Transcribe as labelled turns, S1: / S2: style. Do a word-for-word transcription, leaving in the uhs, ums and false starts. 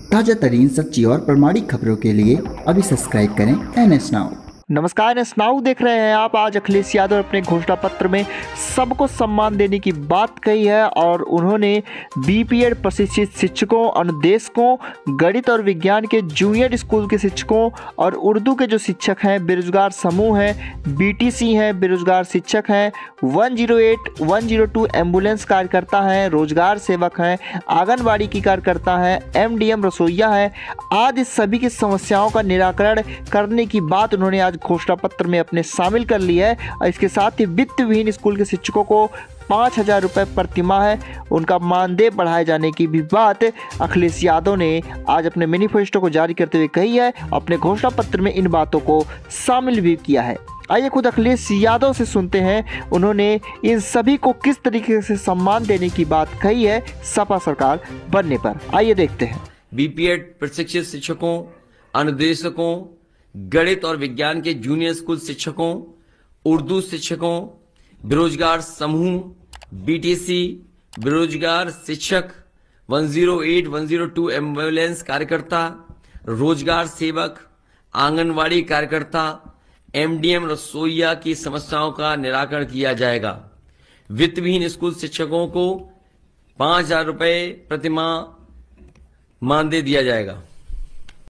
S1: ताजा तरीन सच्ची और प्रमाणिक खबरों के लिए अभी सब्सक्राइब करें एन एस नाउ।
S2: नमस्कार, एस नाउ देख रहे हैं आप। आज अखिलेश यादव अपने घोषणा पत्र में सबको सम्मान देने की बात कही है और उन्होंने बीपीएड प्रशिक्षित शिक्षकों, अनुदेशकों, गणित और विज्ञान के जूनियर स्कूल के शिक्षकों और उर्दू के जो शिक्षक हैं, बेरोजगार समूह हैं, बीटीसी हैं, बेरोजगार शिक्षक हैं, एक सौ आठ, एक सौ दो एम्बुलेंस कार्यकर्ता हैं, रोजगार सेवक हैं, आंगनबाड़ी की कार्यकर्ता हैं, एमडीएम रसोइया हैं, आदि सभी की समस्याओं का निराकरण करने की बात उन्होंने आज घोषणा पत्र में अपने शामिल कर ली है। इसके साथ ही वित्त विहीन स्कूल के शिक्षकों को पाँच हजार रुपये प्रतिमाह है उनका मानदेय बढ़ाए जाने की भी बात अखिलेश यादव ने आज अपने मैनिफेस्टो को जारी करते हुए कही है। अपने घोषणा पत्र में इन बातों को शामिल भी किया है। आइए खुद अखिलेश यादव से सुनते हैं उन्होंने इन सभी को किस तरीके से सम्मान देने की बात कही है सपा सरकार बनने पर। आइए देखते हैं।
S3: बीपीएड प्रशिक्षित शिक्षकों, अनुदेशकों, गणित और विज्ञान के जूनियर स्कूल शिक्षकों, उर्दू शिक्षकों, बेरोजगार समूह, बीटीसी, बेरोजगार शिक्षक, एक सौ आठ, एक सौ दो एम्बुलेंस कार्यकर्ता, रोजगार सेवक, आंगनवाड़ी कार्यकर्ता, एमडीएम रसोइया की समस्याओं का निराकरण किया जाएगा। वित्त विहीन स्कूल शिक्षकों को पांच हजार रुपये प्रतिमाह मानदेय दिया जाएगा।